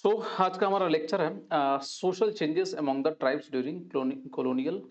सो आज का हमारा लेक्चर है social changes among the tribes during colonial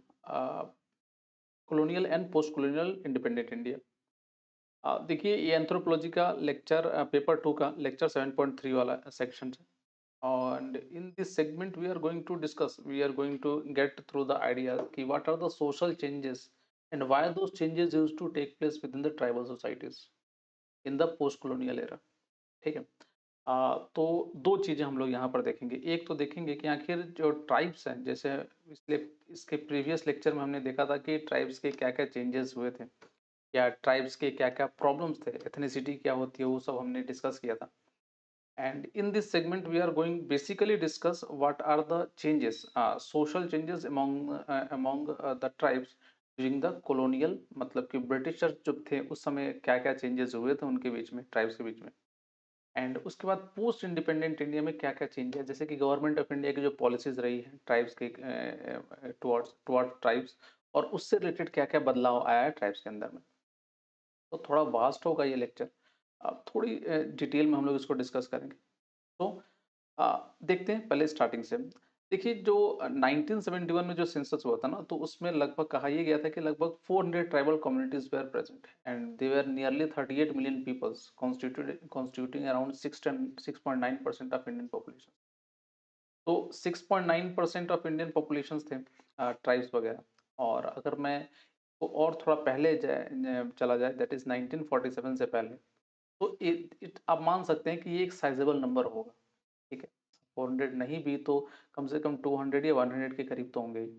colonial and post colonial independent India. देखिए ये एंथ्रोपोलॉजी का लेक्चर पेपर 2 का लेक्चर 7.3 वाला सेक्शन है। And in this segment we are going to get through the idea कि what are the social changes and why those changes used to take place within the tribal societies in the post colonial era। ठीक है। तो दो चीज़ें हम लोग यहाँ पर देखेंगे। एक तो देखेंगे कि आखिर जो ट्राइब्स हैं, जैसे इसके प्रीवियस लेक्चर में हमने देखा था कि ट्राइब्स के क्या-क्या चेंजेस हुए थे या ट्राइब्स के क्या-क्या प्रॉब्लम्स थे, एथनिसिटी क्या होती है, वो सब हमने डिस्कस किया था। And in this segment we are going basically discuss what are the changes, social changes among the tribes during the colonial, मतलब कि ब्रिटिशर्स जो थे उस समय क्या-क्या चेंजेस हुए थे उनके बीच में, ट्राइब्स के बीच में। एंड उसके बाद पोस्ट इंडिपेंडेंट इंडिया में क्या-क्या चेंज है, जैसे कि गवर्नमेंट ऑफ इंडिया की जो पॉलिसीज रही है ट्राइब्स के टुवर्ड्स टुवर्ड्स ट्राइब्स, और उससे रिलेटेड क्या-क्या बदलाव आया है ट्राइब्स के अंदर में। तो थोड़ा वास्ट होगा ये लेक्चर। अब थोड़ी डिटेल में हम लोग इसको डिस्कस करेंगे। तो देखते हैं पहले स्टार्टिंग से। देखिए जो 1971 में जो सेंसस हुआ था ना, तो उसमें लगभग कहा ये गया था कि लगभग 400 tribal communities were present and they were nearly 38 million peoples constituting around 6.9% of Indian population. तो 6.9% ऑफ इंडियन पॉपुलेशन थे ट्राइब्स वगैरह। और अगर मैं तो और थोड़ा पहले चला जाए, दैट इज 1947 से पहले, तो इट आप मान सकते हैं कि ये एक साइजेबल नंबर होगा। ठीक है, 400 नहीं भी तो कम से कम 200 या 100 के करीब तो होंगे ही।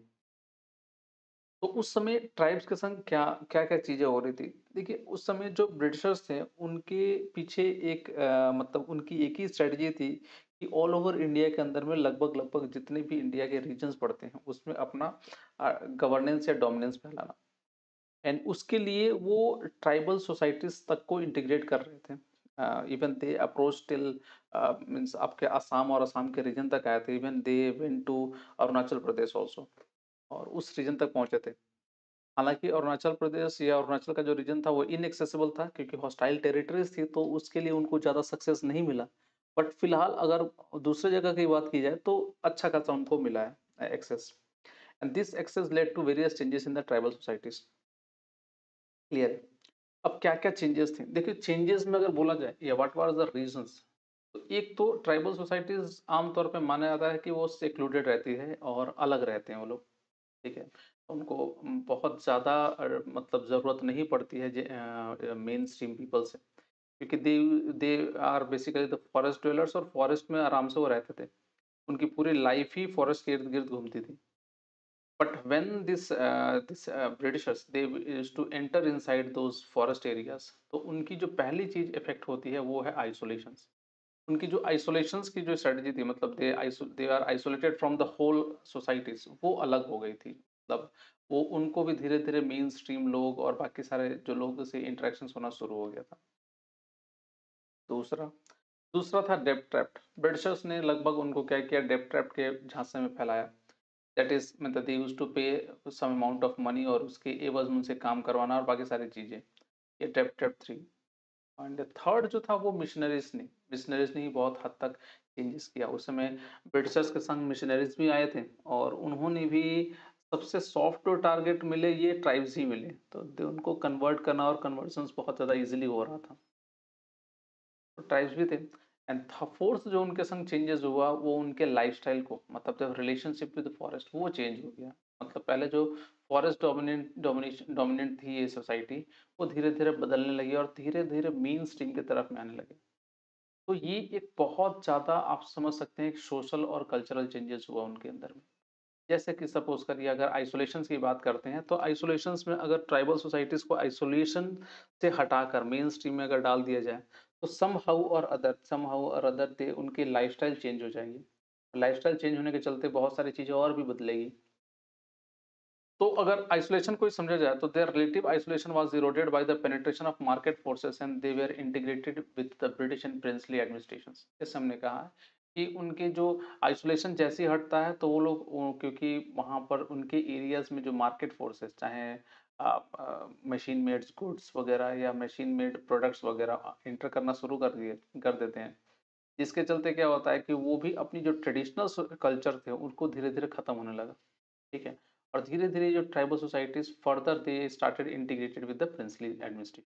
तो उस समय ट्राइब्स के संग क्या-क्या चीज़ें हो रही थी? देखिए, उस समय जो ब्रिटिशर्स थे, उनके पीछे एक मतलब उनकी एक ही स्ट्रैटेजी थी कि ऑल ओवर इंडिया के अंदर में लगभग-लगभग जितने भी इंडिया के रीजन्स पड़ते हैं, उसमें अपना गवर्नेंस या डोमिनेंस फैलाना। एंड उसके लिए वो ट्राइबल सोसाइटीज़ तक को इंटीग्रेट कर रहे थे। Even they approach till means आपके असम और असम के रीजन तक आए थे। Even they went to Arunachal Pradesh also, और उस रीजन तक पहुँचे थे। हालाँकि अरुणाचल प्रदेश या अरुणाचल का जो रीजन था वो इनएक्सेसिबल था, क्योंकि हॉस्टाइल टेरिटरीज़ थी, तो उसके लिए उनको ज़्यादा सक्सेस नहीं मिला। बट फिलहाल अगर दूसरे जगह की बात की जाए तो अच्छा खासा उनको मिला है access. And this access led to various changes in the tribal societies. Clear है? अब क्या-क्या चेंजेस थे? देखिए, चेंजेस में अगर बोला जाए या व्हाट वाज़ द रीज़न्स, तो एक तो ट्राइबल सोसाइटीज़ आम तौर पे माना जाता है कि वो सेक्लूडेड रहती है और अलग रहते हैं वो लोग। ठीक है? उनको बहुत ज़्यादा मतलब ज़रूरत नहीं पड़ती है मेन स्ट्रीम पीपल से, क्योंकि they they are basically the forest dwellers, और फॉरेस्ट में आराम से वो रहते थे। उनकी पूरी लाइफ ही फॉरेस्ट के इर्द-गिर्द घूमती थी। But when this Britishers they used to enter inside those forest areas, तो उनकी जो पहली चीज इफेक्ट होती है वो है आइसोलेशंस। उनकी जो आइसोलेशंस की जो स्ट्रेटजी थी, मतलब they are isolated from the whole societies, वो अलग हो गई थी। मतलब वो उनको भी धीरे धीरे मेन स्ट्रीम लोग और बाकी सारे जो लोग से इंटरेक्शंस होना शुरू हो गया था। दूसरा दूसरा था डेप्थ ट्रैप। ब्रिटिशर्स ने लगभग उनको क्या किया, डेप्थ ट्रैप के झांसे में फैलाया। दैट इज मतलब दे यूज्ड टू पे सम अमाउंट ऑफ मनी, और उसके एवज में उनसे काम करवाना और बाकी सारी चीजें। ये depth trap three. And third जो था वो मिशनरीज ने ही बहुत हद तक चेंजेस किया। उस समय ब्रिटिशर्स के संग मिशनरीज भी आए थे, और उन्होंने भी सबसे सॉफ्ट टारगेट मिले ये ट्राइब्स ही मिले, तो उनको कन्वर्ट करना और कन्वर्जन्स बहुत ज़्यादा इजीली हो रहा था। तो ट्राइब्स भी थे। एंड फोर्थ जो उनके संग चेंजेस हुआ वो उनके लाइफस्टाइल को, मतलब जब रिलेशनशिप विद फॉरेस्ट वो चेंज हो गया। मतलब पहले जो फॉरेस्ट डोमिनेंट थी ये सोसाइटी, वो धीरे धीरे बदलने लगी और धीरे धीरे मेन स्ट्रीम की तरफ में आने लगे। तो ये एक बहुत ज़्यादा आप समझ सकते हैं एक सोशल और कल्चरल चेंजेस हुआ उनके अंदर में। जैसे कि सपोज करिए अगर आइसोलेशंस की बात करते हैं, तो आइसोलेशंस में अगर ट्राइबल सोसाइटीज को आइसोलेशन से हटाकर मेन स्ट्रीम में अगर डाल दिया जाए, तो सम हाउ और अदर दे उनकी लाइफस्टाइल चेंज हो जाएगी। लाइफस्टाइल चेंज होने के चलते बहुत सारी चीजें और भी बदलेगी। तो अगर आइसोलेशन को ही समझा जाए, तो their relative isolation was eroded by the penetration of market forces and they were integrated with the British and princely administrations. जैसे हमने कहा कि उनके जो आइसोलेशन जैसे ही हटता है, तो वो लोग क्योंकि वहाँ पर उनके एरियाज में जो मार्केट फोर्सेस, चाहे मशीन मेड गुड्स वगैरह या मशीन मेड प्रोडक्ट्स वगैरह इंटर करना शुरू कर देते हैं। जिसके चलते क्या होता है कि वो भी अपनी जो ट्रेडिशनल कल्चर थे उनको धीरे-धीरे खत्म होने लगा, ठीक है? और धीरे-धीरे जो tribal societies further they started integrated with the princely administration.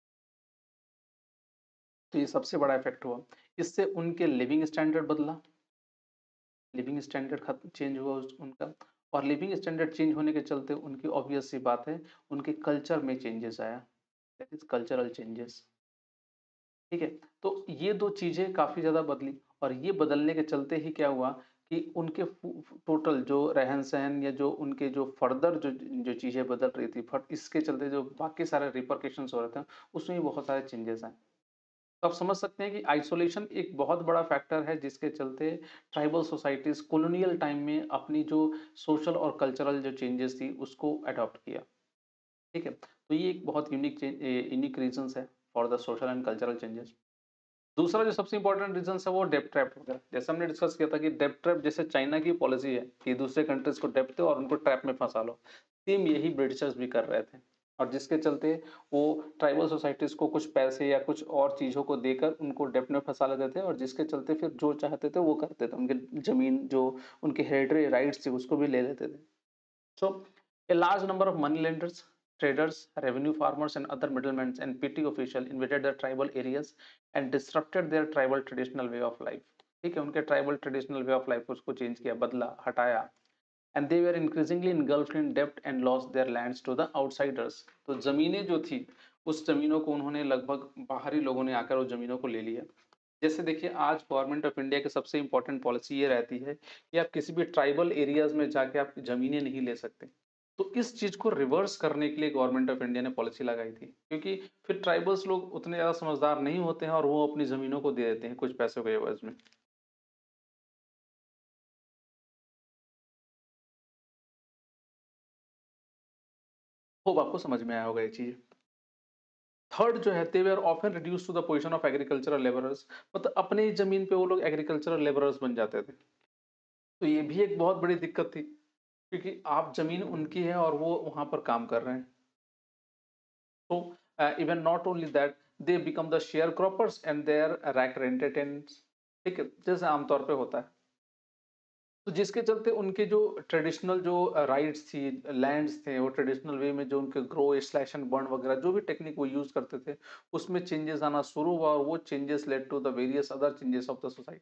तो ये सबसे बड़ा इफ़ेक्ट हुआ। इससे उनके लिविंग स्टैंडर्ड बदला, लिविंग स्टैंडर्ड चेंज हुआ उनका, और लिविंग स्टैंडर्ड चेंज होने के चलते उनकी ऑब्वियस सी बात है, उनके कल्चर में चेंजेस आया, दैट इज़ कल्चरल चेंजेस, ठीक है? तो ये 2 चीज़ें काफ़ी ज़्यादा बदली, और ये बदलने के चलते ही क्या हुआ कि उनके टोटल जो रहन-सहन या जो उनके जो फर्दर जो जो चीज़ें बदल रही थी, इसके चलते जो बाकी सारे रिपरकशंस हो रहे थे, उसमें भी बहुत सारे चेंजेस आए। तो आप समझ सकते हैं कि आइसोलेशन एक बहुत बड़ा फैक्टर है जिसके चलते ट्राइबल सोसाइटीज़ कॉलोनियल टाइम में अपनी जो सोशल और कल्चरल जो चेंजेस थी उसको अडॉप्ट किया, ठीक है? तो ये एक बहुत यूनिक रीज़न्स है for the social and cultural changes. दूसरा जो सबसे इम्पोर्टेंट रीज़न्स है वो डेब्ट ट्रैप हो गया। जैसे हमने डिस्कस किया था कि डेब्ट ट्रैप जैसे चाइना की पॉलिसी है कि दूसरे कंट्रीज़ को डेब्ट दो और उनको ट्रैप में फँसा लो। सेम यही ब्रिटिशर्स भी कर रहे थे, और जिसके चलते वो ट्राइबल सोसाइटीज़ को कुछ पैसे या कुछ और चीज़ों को देकर उनको डेब्ट में फँसा लेते थे, और जिसके चलते फिर जो चाहते थे वो करते थे। उनके ज़मीन जो उनके हेरिडेटरी राइट्स थे उसको भी ले लेते थे। So, a large number of moneylenders, traders, revenue farmers, and other middlemen and petty officials invaded the tribal areas and disrupted their tribal traditional way of life. ठीक है, उनके tribal traditional way of life उसको change किया, बदला, हटाया, and they were increasingly engulfed in डेब्ट and lost their lands to the outsiders. तो जमीनें जो थी उस जमीनों को उन्होंने लगभग बाहरी लोगों ने आकर उस जमीनों को ले लिया। जैसे देखिए आज गवर्नमेंट ऑफ इंडिया की सबसे इम्पोर्टेंट पॉलिसी ये रहती है कि आप किसी भी ट्राइबल एरियाज में जाके आप ज़मीनें नहीं ले सकते। तो इस चीज़ को रिवर्स करने के लिए गवर्नमेंट ऑफ इंडिया ने पॉलिसी लगाई थी। क्योंकि फिर ट्राइबल्स लोग उतने ज़्यादा समझदार नहीं होते हैं और वो अपनी ज़मीनों को दे देते हैं कुछ पैसों के एवज़ में। होप आपको समझ में आया होगा ये चीज़। थर्ड जो है they were often reduced to the position of agricultural labourers, मतलब अपनी ही ज़मीन पे वो लोग एग्रीकल्चरल लेबरर्स बन जाते थे। तो ये भी एक बहुत बड़ी दिक्कत थी, क्योंकि आप ज़मीन उनकी है और वो वहाँ पर काम कर रहे हैं। So, even not only that, they become the sharecroppers and their rack renters, ठीक है, जैसे आमतौर पे होता है। तो जिसके चलते उनके जो ट्रेडिशनल जो राइट्स थी, लैंड्स थे, वो ट्रेडिशनल वे में जो उनके ग्रो स्लैश एंड बर्न वगैरह जो भी टेक्निक वो यूज करते थे, उसमें चेंजेस आना शुरू हुआ, और वो changes led to the various other changes of the society,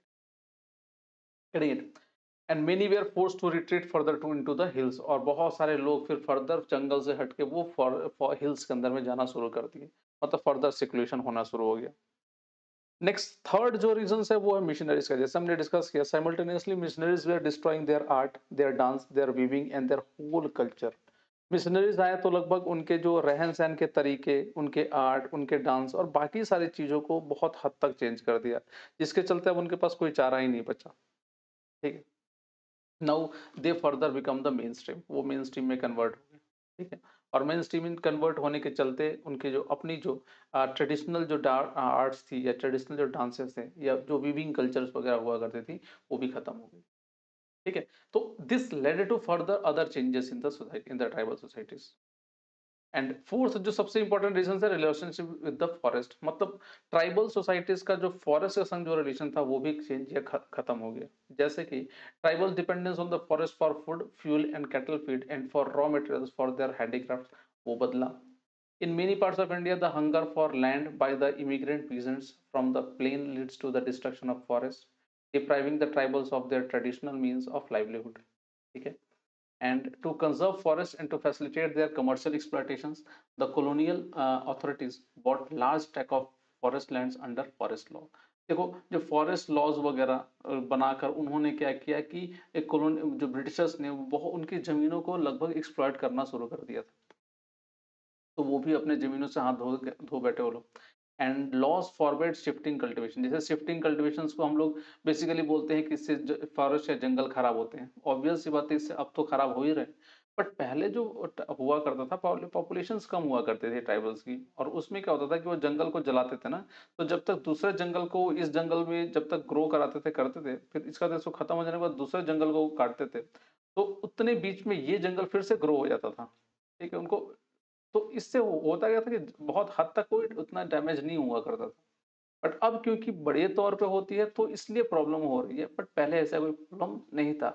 getting it? And many were force to retreat further to into the hills, और बहुत सारे लोग फिर फर्दर जंगल से हटके वो हिल्स के अंदर में जाना शुरू कर दिए, मतलब फर्दर सिक्युलेशन होना शुरू हो गया। नेक्स्ट थर्ड जो रीजंस है वो है मिशनरीज का। जैसे हमने डिस्कस किया, simultaneously missionaries were destroying their art, their dance, their weaving and their whole culture. Missionaries आए तो लगभग उनके जो रहन सहन के तरीके, उनके आर्ट, उनके डांस और बाकी सारी चीजों को बहुत हद तक चेंज कर दिया, जिसके चलते अब उनके पास कोई चारा ही नहीं बचा, ठीक है? Now they further become the mainstream, वो मेन स्ट्रीम में कन्वर्ट हो गए, ठीक है? और मेन स्ट्रीम में कन्वर्ट होने के चलते उनके जो अपनी जो ट्रेडिशनल जो आर्ट्स थी या ट्रेडिशनल जो डांसेस थे या जो वीविंग कल्चर्स वगैरह हुआ करती थी, वो भी खत्म हो गई, ठीक है? तो this led to further other changes in the society, in the tribal societies. And fourth जो सबसे इंपॉर्टेंट रीजन है रिलेशनशिप विद द फॉरेस्ट, मतलब ट्राइबल सोसाइटीज का जो फॉरेस्ट के संग जो रिलेशन था वो भी चेंज या खत्म हो गया। जैसे कि tribal dependence on the forest for food, fuel and cattle feed and for raw materials for their handicraft, वो बदला। In many parts of India the hunger for land by the immigrant peasants from the plain leads to the destruction of forest, depriving the tribals of their traditional means of livelihood, ठीक है? And to conserve forests and to facilitate their commercial exploitations, the colonial authorities bought large tract of forest lands under forest law। देखो, जो forest laws वगैरह बनाकर उन्होंने क्या किया कि एक कॉलोनी जो ब्रिटिशर्स ने बहुत उनकी जमीनों को लगभग एक्सप्लॉइट करना शुरू कर दिया था। तो वो भी अपने जमीनों से हाथ धो बैठे वो लोग। And laws forbid shifting cultivation, जैसे शिफ्टिंग कल्टीवेशंस को हम लोग बेसिकली बोलते हैं कि इससे फॉरेस्ट या जंगल खराब होते हैं। ऑब्वियस सी बात है, इससे अब तो खराब हो ही रहे हैं। बट पहले जो हुआ करता था, पॉपुलेशंस कम हुआ करते थे ट्राइबल्स की, और उसमें क्या होता था कि वो जंगल को जलाते थे ना, तो जब तक दूसरे जंगल को इस जंगल में जब तक ग्रो कराते थे करते थे, फिर इसका देश खत्म हो जाने के बाद दूसरे जंगल को काटते थे, तो उतने बीच में ये जंगल फिर से ग्रो हो जाता था, ठीक है? उनको तो इससे होता क्या था कि बहुत हद तक कोई उतना डैमेज नहीं हुआ करता था। बट अब क्योंकि बड़े तौर पे होती है तो इसलिए प्रॉब्लम हो रही है, बट पहले ऐसा कोई प्रॉब्लम नहीं था।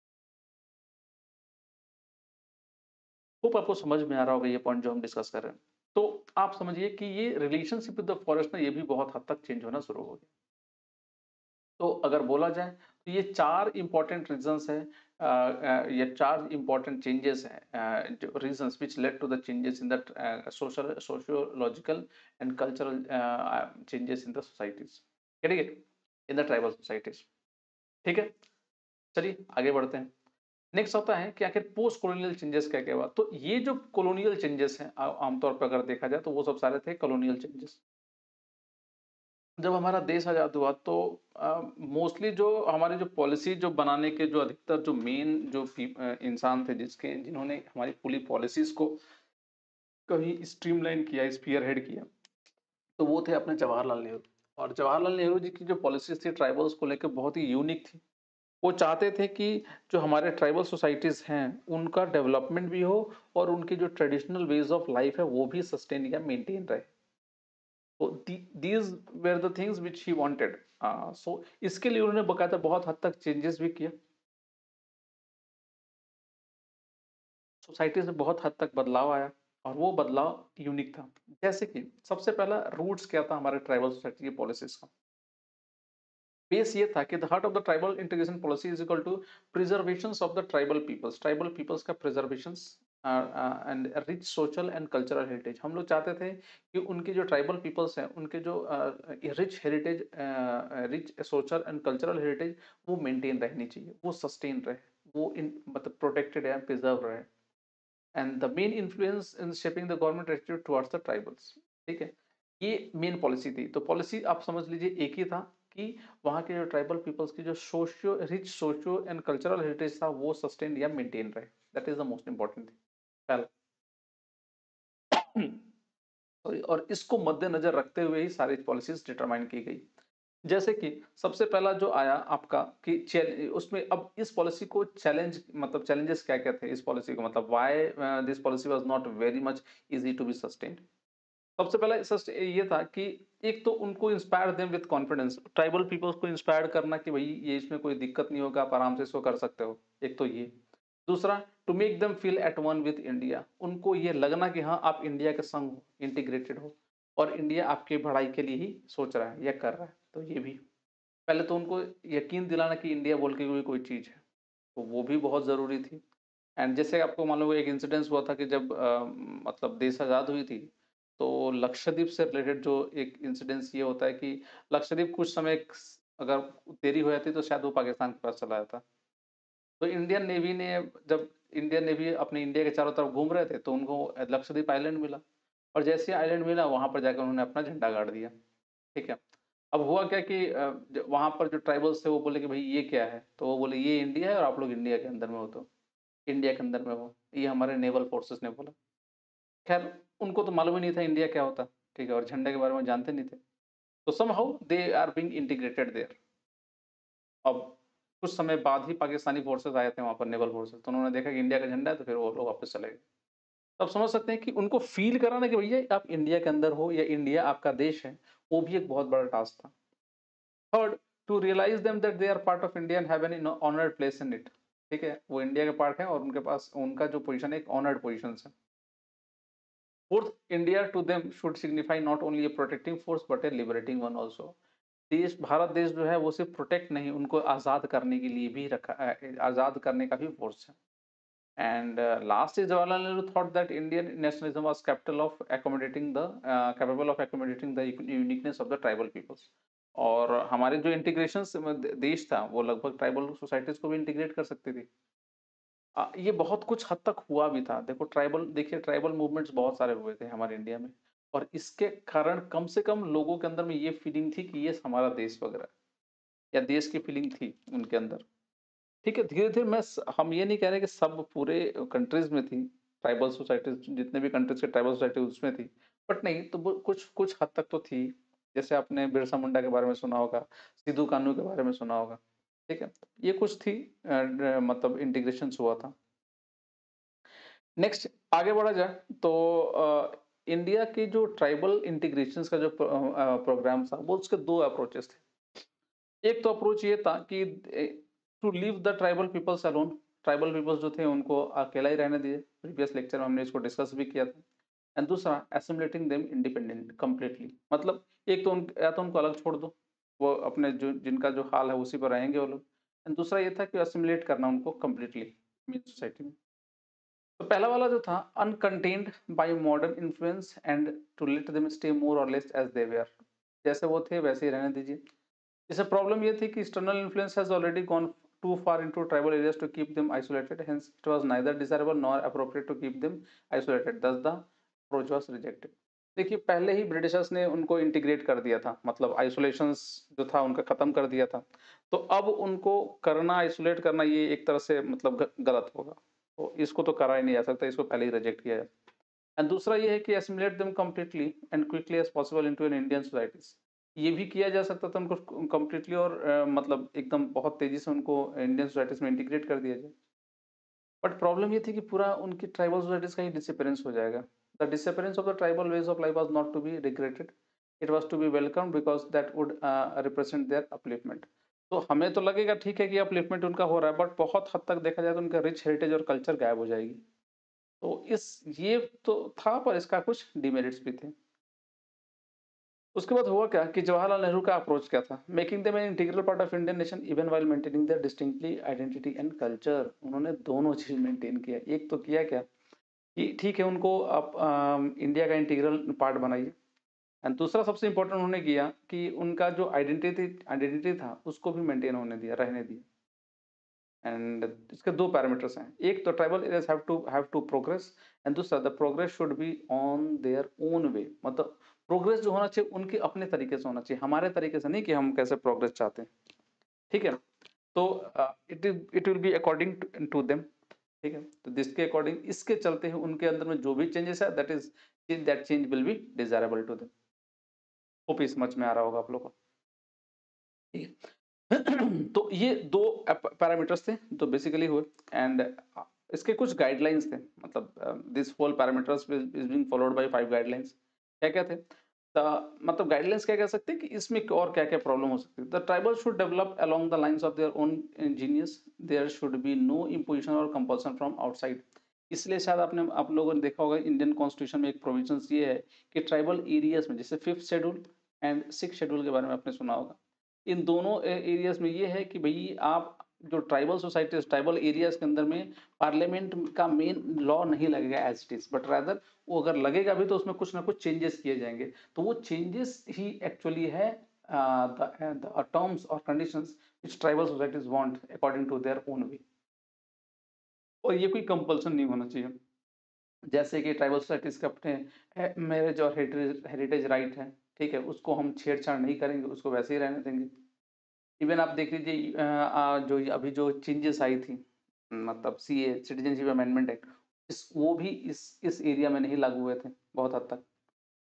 होप आपको समझ में आ रहा होगा ये पॉइंट जो हम डिस्कस कर रहे हैं। तो आप समझिए कि ये रिलेशनशिप विद द फॉरेस्ट ना ये भी बहुत हद तक चेंज होना शुरू हो गया। तो अगर बोला जाए तो ये 4 इम्पोर्टेंट रीज़न्स हैं, ये 4 इम्पोर्टेंट चेंजेस हैं, जो reasons which led to the changes in the sociological and cultural changes in the societies. ठीक है? In the tribal societies. ठीक है? चलिए आगे बढ़ते हैं। नेक्स्ट आता है कि आखिर पोस्ट कॉलोनियल चेंजेस क्या-क्या हुआ? तो ये जो कॉलोनियल चेंजेस हैं, आमतौर पे अगर देखा जाए तो वो सब सारे थे कॉलोनियल चेंजेस। जब हमारा देश आज़ाद हुआ तो मोस्टली जो हमारी जो पॉलिसी जो बनाने के जो अधिकतर जो मेन जो इंसान थे जिन्होंने हमारी पूरी पॉलिसीज़ को कहीं स्ट्रीमलाइन किया, स्पीयरहेड किया, तो वो थे अपने जवाहरलाल नेहरू। और जवाहरलाल नेहरू जी की जो पॉलिसीज़ थी ट्राइबल्स को लेके बहुत ही यूनिक थी। वो चाहते थे कि जो हमारे ट्राइबल सोसाइटीज़ हैं, उनका डेवलपमेंट भी हो और उनकी जो ट्रेडिशनल वेज़ ऑफ लाइफ़ है, वो भी सस्टेन या मेंटेन रहे। तो these were the things which he wanted. So इसके लिए उन्होंने बाकायदा बहुत हद तक चेंजेस भी किए। सोसाइटीज़ में बहुत हद तक बदलाव आया और वो बदलाव यूनिक था। जैसे कि सबसे पहला रूट्स क्या था हमारे ट्राइबल सोसाइटी की पॉलिसीज़ का? बेस ये था कि the heart of the tribal integration policy is equal to preservations of the tribal peoples का preservations and rich social and cultural heritage. हम लोग चाहते थे कि उनके जो ट्राइबल पीपल्स हैं उनके जो rich heritage, rich social and cultural heritage वो मेंटेन रहनी चाहिए, वो सस्टेन रहे, वो इन मतलब प्रोटेक्टेड है, प्रिजर्व रहे। And the main influence in shaping the government attitude towards the tribals. ठीक है, ये मेन पॉलिसी थी। तो पॉलिसी आप समझ लीजिए एक ही था कि वहाँ के जो ट्राइबल पीपल्स की जो सोशियो एंड कल्चरल हेरिटेज था वो सस्टेन या मेंटेन रहे। That is the most important thing पहला। सॉरी, और इसको मद्देनजर रखते हुए ही सारी पॉलिसीज डिटरमाइन की गई। जैसे कि सबसे पहला जो आया आपका कि उसमें अब इस पॉलिसी को मतलब चैलेंजेस क्या-क्या थे इस पॉलिसी को, मतलब why this policy was not very much easy to be sustained. सबसे पहला ये था कि एक तो उनको inspire them with confidence, tribal peoples को इंस्पायर करना कि भाई ये इसमें कोई दिक्कत नहीं होगा, आप आराम से इसको कर सकते हो। एक तो ये। दूसरा, to make them feel at one with India, उनको ये लगना कि हाँ आप इंडिया के संग हो, इंटीग्रेटेड हो और इंडिया आपकी भलाई के लिए ही सोच रहा है या कर रहा है। तो ये भी पहले तो उनको यकीन दिलाना कि इंडिया बोल के कोई चीज़ है, तो वो भी बहुत ज़रूरी थी। एंड जैसे आपको मालूम होगा एक इंसिडेंस हुआ था कि जब मतलब देश आज़ाद हुई थी, तो लक्षद्वीप से रिलेटेड जो एक इंसिडेंस ये होता है कि लक्षद्वीप कुछ समय अगर देरी हो जाती तो शायद वो पाकिस्तान के पास चला जाता। तो जब इंडियन नेवी अपने इंडिया के चारों तरफ घूम रहे थे तो उनको लक्षद्वीप आइलैंड मिला और जैसे ही आइलैंड मिला वहाँ पर जाकर उन्होंने अपना झंडा गाड़ दिया। ठीक है? अब हुआ क्या कि वहाँ पर जो ट्राइबल्स थे वो बोले कि भई ये क्या है? तो वो बोले ये इंडिया है और आप लोग इंडिया के अंदर में हो, तो इंडिया के अंदर में हो। ये हमारे नेवल फोर्सेस ने बोला। ख़ैर उनको तो मालूम ही नहीं था इंडिया क्या होता, ठीक है? और झंडे के बारे में जानते नहीं थे। तो somehow they are being integrated there. अब कुछ समय बाद ही पाकिस्तानी फोर्सेस आए थे वहाँ पर, नेवल फोर्सेस, तो उन्होंने देखा कि इंडिया का झंडा है तो फिर वो लोग वापस चले गए। तो आप समझ सकते हैं कि उनको फ़ील कराना कि भैया आप इंडिया के अंदर हो या इंडिया आपका देश है, वो भी एक बहुत बड़ा टास्क था। Third, to realize them that they are part of India and have an honoured place in it. ठीक है? वो इंडिया के पार्ट है और उनके पास उनका जो पोज़ीशन है एक ऑनर्ड पोज़ीशंस है। Fourth, India to them should signify not only a protecting force but a liberating one also. Bharat देश जो है वो सिर्फ़ प्रोटेक्ट नहीं, उनको आज़ाद करने के लिए भी आज़ाद करने का भी फोर्स है। And last is Jawaharlal Nehru thought that Indian nationalism was capable of accommodating the uniqueness of the tribal peoples। और हमारे जो इंटीग्रेशन देश था वो लगभग ट्राइबल सोसाइटीज को भी इंटीग्रेट कर सकती थी। ये बहुत कुछ हद तक हुआ भी था। देखिए ट्राइबल मूवमेंट्स बहुत सारे हुए थे हमारे इंडिया में और इसके कारण कम से कम लोगों के अंदर में ये फीलिंग थी कि ये हमारा देश वगैरह या देश की फीलिंग थी उनके अंदर। ठीक है, धीरे-धीरे हम ये नहीं कह रहे कि सब पूरे कंट्रीज़ में थी, ट्राइबल सोसाइटीज़ जितने भी कंट्रीज़ के ट्राइबल सोसाइटी उसमें थी। बट नहीं, तो वो कुछ कुछ हद तक तो थी। जैसे आपने बिरसा मुंडा के बारे में सुना होगा, सिद्धू कान्हू के बारे में सुना होगा, ठीक है? ये कुछ थी मतलब इंटीग्रेशंस हुआ था। नेक्स्ट आगे बढ़ा जाए तो इंडिया की जो ट्राइबल इंटीग्रेशन का जो प्रोग्राम था वो उसके दो अप्रोचेस थे। एक तो अप्रोच ये था कि to leave the tribal peoples alone, tribal peoples जो थे उनको अकेला ही रहने दिए। प्रीवियस लेक्चर में हमने इसको डिस्कस भी किया था। एंड दूसरा एसिमिलेटिंग देम इंडिपेंडेंट कंप्लीटली, मतलब एक तो या तो उनको अलग छोड़ दो, वो अपने जो जिनका जो हाल है उसी पर रहेंगे वो लोग। एंड दूसरा ये था कि असिमिलेट करना उनको कंप्लीटली मीन सोसाइटी में। तो पहला वाला जो था uncontained by modern influence and to let them stay more और लेस एज दे वेयर, जैसे वो थे वैसे ही रहने दीजिए। इससे प्रॉब्लम ये थी कि external influence has already gone too far into tribal areas to keep them isolated, hence it was neither desirable nor appropriate to keep them isolated, thus the approach was rejected। देखिए पहले ही Britishers ने उनको integrate कर दिया था, मतलब isolations जो था उनका खत्म कर दिया था। तो अब उनको करना, आइसोलेट करना, ये एक तरह से मतलब गलत होगा। तो इसको तो करा ही नहीं जा सकता, इसको पहले ही रिजेक्ट किया जाए। एंड दूसरा ये है कि assimilate them completely and quickly as possible into an Indian societies, ये भी किया जा सकता था उनको कंप्लीटली और मतलब एकदम बहुत तेजी से उनको इंडियन सोसाइटीज में इंटीग्रेट कर दिया जाए। बट प्रॉब्लम ये थी कि पूरा उनकी ट्राइबल सोसाइटीज का ही डिसअपियरेंस हो जाएगा। The disappearance of the tribal ways of life was not to be regretted, it was to be welcome because that would represent their upliftment. तो हमें तो लगेगा ठीक है कि अपलिफ्टमेंट उनका हो रहा है, बट बहुत हद तक देखा जाए तो उनका रिच हेरिटेज और कल्चर गायब हो जाएगी। तो इस ये तो था, पर इसका कुछ डिमेरिट्स भी थे। उसके बाद हुआ क्या कि जवाहरलाल नेहरू का अप्रोच क्या था, making them an integral part of Indian nation even while maintaining their distinctly identity and culture. उन्होंने दोनों चीज मेंटेन किया। एक तो किया क्या कि ठीक है उनको आप इंडिया का इंटीग्रल पार्ट बनाइए, एंड दूसरा सबसे इंपॉर्टेंट उन्होंने किया कि उनका जो आइडेंटिटी था उसको भी मेंटेन होने दिया, रहने दिया। एंड इसके दो पैरामीटर्स हैं, एक तो tribal areas have to progress, and दूसरा the progress should be on their own way, मतलब प्रोग्रेस जो होना चाहिए उनके अपने तरीके से होना चाहिए, हमारे तरीके से नहीं कि हम कैसे प्रोग्रेस चाहते हैं। ठीक है, तो it will be according to them. ठीक है, तो जिसके अकॉर्डिंग इसके चलते हैं उनके अंदर में जो भी चेंजेस है that change will be desirable to them. Hope ये समझ में आ रहा होगा आप लोगों को। ठीक है। तो ये दो पैरामीटर्स थे जो बेसिकली हुए। एंड इसके कुछ गाइडलाइंस थे, मतलब this whole parameters is being followed by 5 guidelines. क्या क्या थे? मतलब गाइडलाइंस क्या कह सकते हैं कि इसमें और क्या क्या प्रॉब्लम हो सकती है। The tribal should develop along the lines of their own genius, there should be no imposition और कंपल्सन फ्रॉम आउटसाइड। इसलिए शायद आप लोगों ने देखा होगा इंडियन कॉन्स्टिट्यूशन में एक प्रोविजन ये है कि ट्राइबल एरियाज में, जैसे 5th schedule and 6th schedule के बारे में आपने सुना होगा, इन दोनों एरियाज में ये है कि भाई आप जो ट्राइबल सोसाइटीज, ट्राइबल एरियाज के अंदर में पार्लियामेंट का मेन लॉ नहीं लगेगा as it is, but rather वो अगर लगेगा भी तो उसमें कुछ ना कुछ चेंजेस किए जाएंगे। तो वो चेंजेस ही एक्चुअली है द टर्म्स और conditions which tribal societies want according to their own way, और ये कोई कंपल्सन नहीं होना चाहिए। जैसे कि ट्राइबल सोसाइटीज के अपने मैरिज और हेरिटेज राइट है, ठीक है, उसको हम छेड़छाड़ नहीं करेंगे, उसको वैसे ही रहने देंगे। इवन आप देख लीजिए जो अभी जो चेंजेस आई थी, मतलब सीए सिटीजनशिप अमेंडमेंट एक्ट, इस वो भी इस एरिया में नहीं लागू हुए थे बहुत हद तक।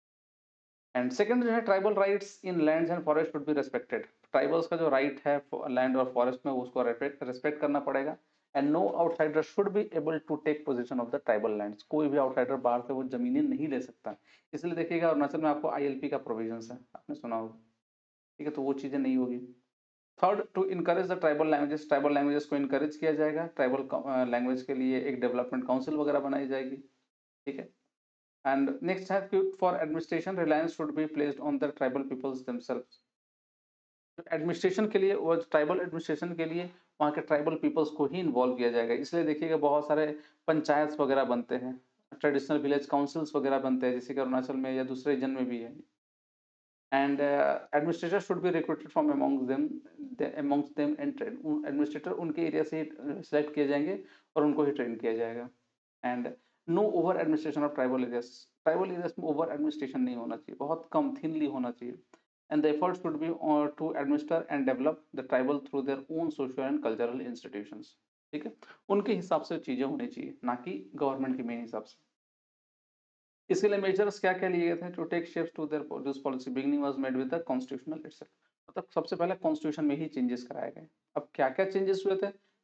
एंड सेकंड जो है tribal rights in lands and forest should be respected. Tribals का जो राइट है लैंड और फॉरेस्ट में उसको रिस्पेक्ट करना पड़ेगा। And no outsider should be able to take position of the tribal lands. कोई भी आउटसाइडर बाहर से वो जमीनें नहीं ले सकता। इसलिए देखिएगा अरुणाचल में आपको आईएलपी का प्रोविजन है, आपने सुना होगा। ठीक है, तो वो चीजें नहीं होगी। Third, to encourage the tribal languages को इनकरेज किया जाएगा। ट्राइबल लैंग्वेज के लिए एक डेवलपमेंट काउंसिल वगैरह बनाई जाएगी। ठीक है। एंड नेक्स्ट है कि for administration reliance should be placed on the tribal peoples themselves. Administration के लिए, वो ट्राइबल एडमिनिस्ट्रेशन के लिए वहाँ के ट्राइबल पीपल्स को ही इन्वॉल्व किया जाएगा। इसलिए देखिएगा बहुत सारे पंचायत वगैरह बनते हैं, ट्रेडिशनल विलेज काउंसिल्स वगैरह बनते हैं, जैसे कि अरुणाचल में या दूसरे रीजन में भी है। And administrator should be recruited from amongst them and train। Administrator उनके एरिया से सिलेक्ट किए जाएंगे और उनको ही ट्रेन किया जाएगा। And no over administration of tribal areas. Tribal areas में ओवर एडमिनिस्ट्रेशन नहीं होना चाहिए, बहुत कम थिनली होना चाहिए। And the effort should be to administer and develop the tribal through their own social and cultural institutions. ठीक है, उनके हिसाब से चीजें होनी चाहिए, ना कि गवर्नमेंट के मेन हिसाब से। इसके लिए मेजर्स क्या क्या लिए गए थे? To take steps to their this policy beginning was made with the constitutional itself. मतलब सबसे पहले कॉन्स्टिट्यूशन में ही चेंजेस कराए गए। अब क्या क्या चेंजेस हुए थे?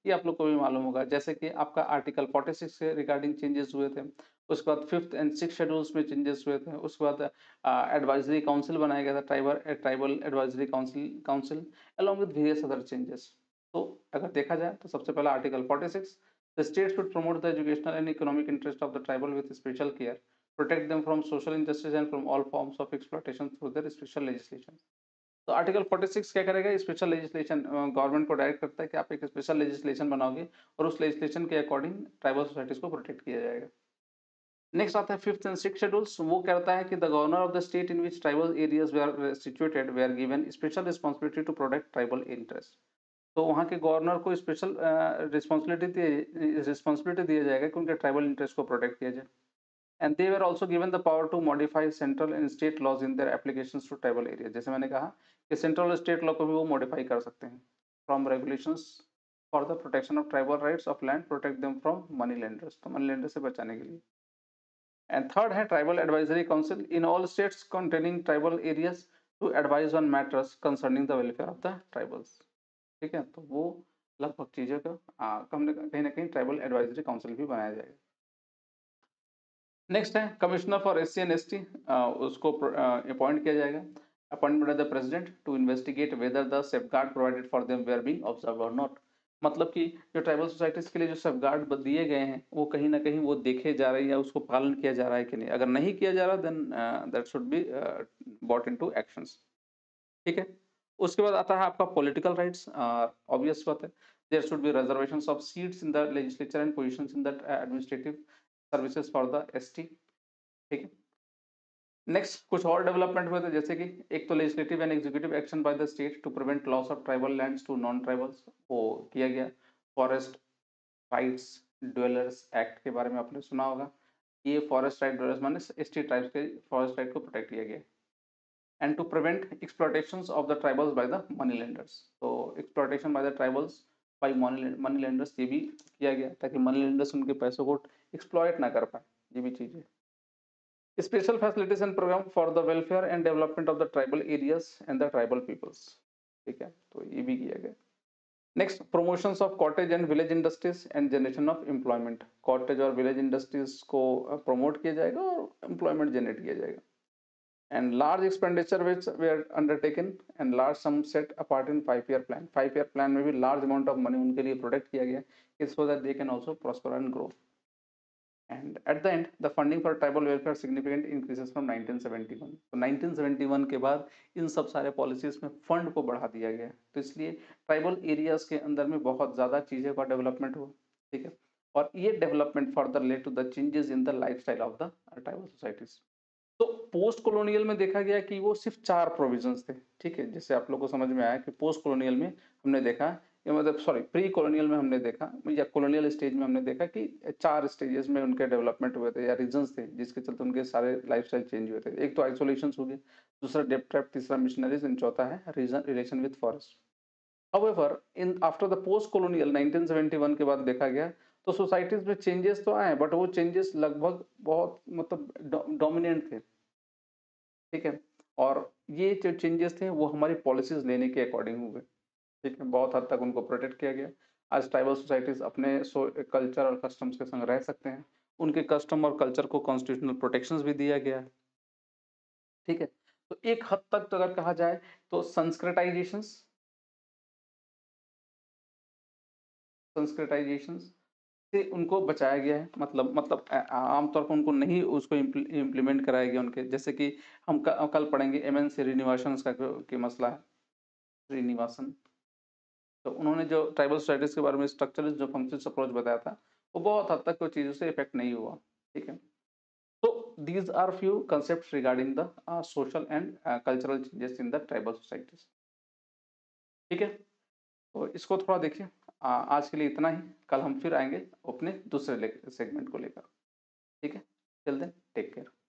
ये आप लोग को भी मालूम होगा। जैसे कि आपका आर्टिकल 46 से रिगार्डिंग चेंजेस हुए थे, उसके बाद 5th एंड 6th शेड्यूल्स में चेंजेस हुए थे, उसके बाद एडवाइजरी काउंसिल बनाया गया था, tribal advisory council council along with various other changes. तो अगर देखा जाए तो सबसे पहला article 46, the state should promote the educational and economic interest of the tribal with special care, protect them from social injustice and from all forms of exploitation through their special legislation। तो article 46 क्या करेगा, special legislation government को direct करता है कि आप एक special legislation बनाओगे और उस लेजिस्लेशन के अकॉर्डिंग ट्राइबल सोसाइटीज को प्रोटेक्ट किया जाएगा। नेक्स्ट आता है 5th एंड 6th शेड्यूल्स। वो कहता है कि the governor of the state in which tribal areas were situated were given special responsibility to protect tribal interest. तो वहाँ के गवर्नर को स्पेशल रिस्पांसिबिलिटी दिया जाएगा कि उनके ट्राइबल इंटरेस्ट को प्रोटेक्ट किया जाए। And they were also given the power to modify central and state laws in their applications to tribal area. जैसे मैंने कहा कि सेंट्रल और स्टेट लॉ को भी वो मॉडिफाई कर सकते हैं। From regulations for the protection of tribal rights of land, protect them from money lenders, तो मनी लेंडर से बचाने के लिए। एंड थर्ड है tribal advisory council in all states containing tribal areas to advise on matters concerning the welfare of the tribals. ठीक है, तो वो लगभग चीज़ों का कहीं ना कहीं ट्राइबल एडवाइजरी काउंसिल भी बनाया जाएगा। नेक्स्ट है commissioner for SC and ST, उसको अपॉइंट किया जाएगा, appointment of the president to investigate whether the safeguard provided for them were being observed और नॉट। मतलब कि जो ट्राइबल सोसाइटीज के लिए जो सेफगार्ड दिए गए हैं वो कहीं ना कहीं वो देखे जा रहे हैं या उसको पालन किया जा रहा है कि नहीं। अगर नहीं किया जा रहा then that should be bought into actions. ठीक है, उसके बाद आता है आपका पॉलिटिकल राइट्स। ऑब्वियस बात है, there should be reservations of seats in the legislature and positions in the administrative services for the ST. ठीक है, नेक्स्ट कुछ और डेवलपमेंट हुए थे, जैसे कि एक तो legislative and executive action by the state to prevent loss of tribal lands to non tribals, वो किया गया। फॉरेस्ट राइट्स ड्वेलर्स एक्ट के बारे में आपने सुना होगा। ये फॉरेस्ट राइट ड्वेलर्स माने एसटी ट्राइब्स के फॉरेस्ट राइट को प्रोटेक्ट किया गया। And to prevent exploitations of the tribals by the money lenders, तो exploitation by the tribals by money lenders ये भी किया गया ताकि मनी लेंडर्स उनके पैसों को एक्सप्लॉयट ना कर पाए। ये भी चीज़ है। Special facilities and program for the welfare and development of the tribal areas and the tribal peoples। ठीक है, तो ये भी किया गया। Next promotions of cottage and village industries and generation of employment. Cottage और विलेज इंडस्ट्रीज को promote किया जाएगा और एम्प्लॉयमेंट जनरेट किया जाएगा। And large expenditure which were undertaken and large sum set apart in 5 year plan. 5 year plan में भी large amount of money उनके लिए प्रोटेक्ट किया गया so that they can also prosper and grow. And at the end, the funding for tribal welfare significant increases from 1971। तो 1971 के बाद इन सब सारे पॉलिसीज में फंड को बढ़ा दिया गया, तो इसलिए ट्राइबल एरियाज के अंदर में बहुत ज़्यादा चीज़ों का डेवलपमेंट हुआ। ठीक है, और ये development further led to the changes in the lifestyle of the tribal societies. तो पोस्ट कॉलोनियल में देखा गया कि वो सिर्फ 4 प्रोविजंस थे। ठीक है, जैसे आप लोग को समझ में आया कि पोस्ट कॉलोनियल में हमने देखा, या मतलब सॉरी प्री कॉलोनियल में हमने देखा या कॉलोनियल स्टेज में हमने देखा कि 4 स्टेजेस में उनके डेवलपमेंट हुए थे या रीजंस थे जिसके चलते उनके सारे लाइफस्टाइल चेंज हुए थे। एक तो आइसोलेशन हो गया, दूसरा डेप्थ ट्रैप, तीसरा मिशनरीज एंड चौथा है reason relation with forest. However in after the post colonial 1971 के बाद देखा गया तो सोसाइटीज में चेंजेस तो आए बट वो चेंजेस लगभग बहुत मतलब डोमिनेंट थे। ठीक है, और ये जो चेंजेस थे वो हमारी पॉलिसीज लेने के अकॉर्डिंग हुए। ठीक है, बहुत हद तक उनको प्रोटेक्ट किया गया। आज ट्राइबल सोसाइटीज अपने कल्चर और कस्टम्स के संग रह सकते हैं। उनके कस्टम और कल्चर को कॉन्स्टिट्यूशनल प्रोटेक्शंस भी दिया गया है। ठीक है, तो एक हद तक तो अगर कहा जाए तो संस्कृताइजेशन से उनको बचाया गया है। मतलब आमतौर पर उनको नहीं उसको इम्प्लीमेंट कराया गया उनके, जैसे कि हम कल पढ़ेंगे एमएन श्रीनिवासन का के मसला है। श्रीनिवासन, तो उन्होंने जो ट्राइबल सोसाइटीज के बारे में स्ट्रक्चरल जो फंक्शंस अप्रोच बताया था वो बहुत हद तक कोई चीज़ों से इफेक्ट नहीं हुआ। ठीक है, तो these are few concept regarding the social and cultural changes in the tribal societies. ठीक है, तो इसको थोड़ा देखिए। आज के लिए इतना ही, कल हम फिर आएंगे अपने दूसरे सेगमेंट को लेकर। ठीक है, टिल देन टेक केयर।